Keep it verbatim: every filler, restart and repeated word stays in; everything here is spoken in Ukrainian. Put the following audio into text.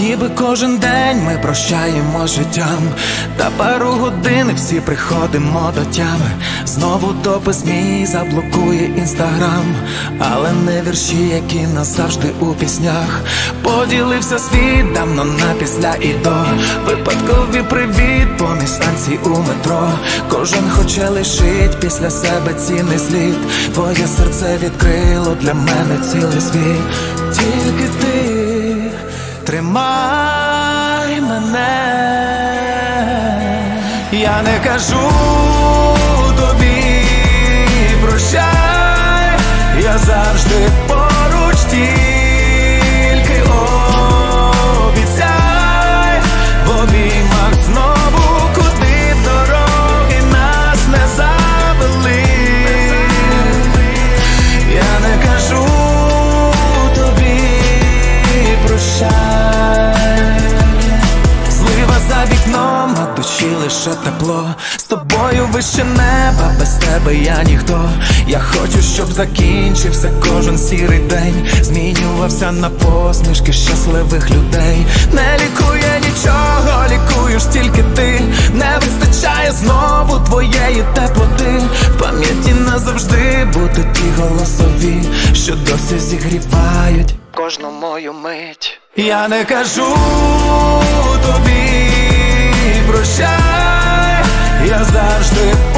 ніби кожен день ми прощаємо життям, та пару годин всі приходимо до тями. Знову допис мій заблокує інстаграм, але не вірші, які назавжди у піснях. Поділився світ давно на після і до. Випадкові привіт, поміж станцій у метро. Кожен хоче лишить після себе цінний слід. Твоє серце відкрило для мене цілий світ. Тільки ти тримай мене. Я не кажу тобі прощай, я завжди поруч, тільки обіцяй в обіймах знову, куди б дороги нас не завели. Я не кажу тобі прощай. Злива за вікном, а душі лише тепло. З тобою вище неба, без тебе я ніхто. Я хочу, щоб закінчився кожен сірий день, змінювався на посмішки щасливих людей. Не лікує нічого, лікуєш тільки ти. Не вистачає знову твоєї теплоти. В пам'яті назавжди будуть ті голосові, що досі зігрівають кожну мою мить. Я не кажу тобі прощай, я завжди